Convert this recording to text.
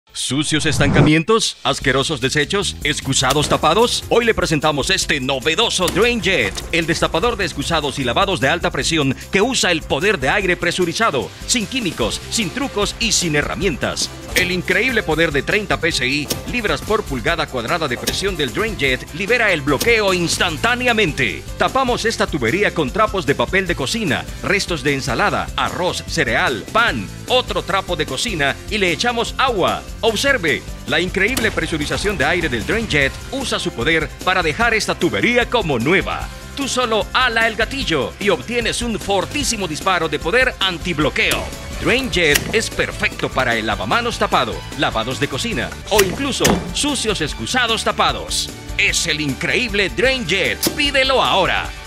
¿Sucios estancamientos? ¿Asquerosos desechos? ¿Excusados tapados? Hoy le presentamos este novedoso DrainJet, el destapador de excusados y lavados de alta presión que usa el poder de aire presurizado, sin químicos, sin trucos y sin herramientas. El increíble poder de 30 psi, libras por pulgada cuadrada de presión del DrainJet, libera el bloqueo instantáneamente. Tapamos esta tubería con trapos de papel de cocina, restos de ensalada, arroz, cereal, pan, otro trapo de cocina y le echamos agua. Observe, la increíble presurización de aire del DrainJet usa su poder para dejar esta tubería como nueva. Tú solo ala el gatillo y obtienes un fortísimo disparo de poder antibloqueo. DrainJet es perfecto para el lavamanos tapado, lavados de cocina o incluso sucios excusados tapados. Es el increíble DrainJet. Pídelo ahora.